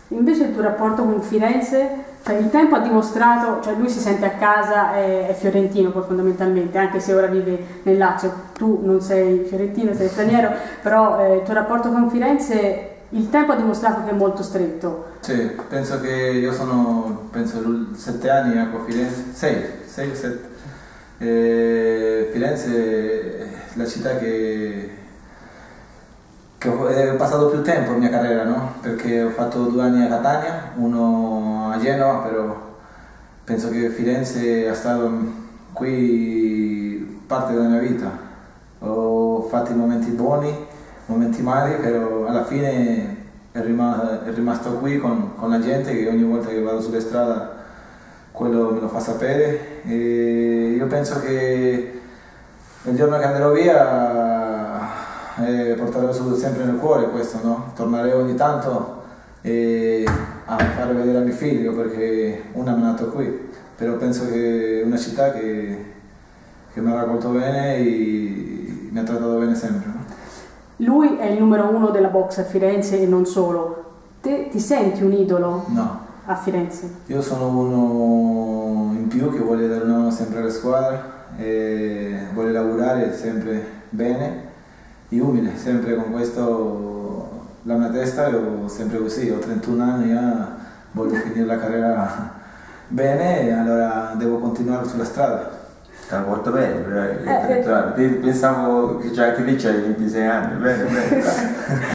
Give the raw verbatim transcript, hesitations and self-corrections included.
Invece il tuo rapporto con Firenze, cioè il tempo ha dimostrato, cioè lui si sente a casa, è, è fiorentino poi fondamentalmente, anche se ora vive nel Lazio, tu non sei fiorentino, sei straniero, però eh, il tuo rapporto con Firenze, il tempo ha dimostrato che è molto stretto. Sì, penso che io sono, penso, sette anni a Firenze, sei, sei o sette. E Firenze è la città che, che ho passato più tempo in mia carriera, no? Perché ho fatto due anni a Catania, uno a Genova, però penso che Firenze è stato qui parte della mia vita. Ho fatto momenti buoni, momenti mali, però alla fine è rimasto, è rimasto qui con, con la gente che ogni volta che vado sulle strade quello me lo fa sapere, e io penso che il giorno che andrò via eh, porterò sempre nel cuore questo, no? Tornerò ogni tanto eh, a fare vedere a mio figlio, perché una è nato qui, però penso che è una città che, che mi ha raccolto bene e mi ha trattato bene sempre, no? Lui è il numero uno della box a Firenze e non solo. Te ti senti un idolo? No. A Firenze? Io sono uno in più che vuole dare una mano sempre alla squadra e vuole lavorare sempre bene e umile, sempre con questo la mia testa, io sempre così, ho trentuno anni, eh, voglio finire la carriera bene e allora devo continuare sulla strada. Sta molto bene, eh, eh, pensavo che già anche lì c'hai ventisei anni, bene, bene.